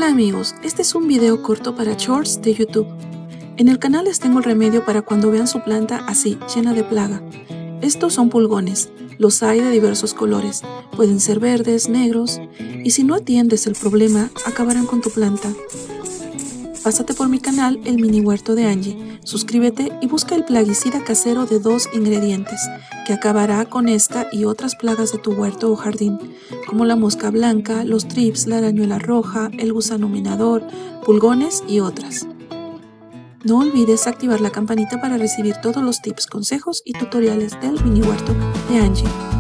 Hola amigos, este es un video corto para Shorts de YouTube. En el canal les tengo el remedio para cuando vean su planta así, llena de plaga. Estos son pulgones, los hay de diversos colores, pueden ser verdes, negros, y si no atiendes el problema, acabarán con tu planta. Pásate por mi canal, el mini huerto de Angie, suscríbete y busca el plaguicida casero de 2 ingredientes, que acabará con esta y otras plagas de tu huerto o jardín, como la mosca blanca, los thrips, la arañuela roja, el gusano minador, pulgones y otras. No olvides activar la campanita para recibir todos los tips, consejos y tutoriales del mini huerto de Angie.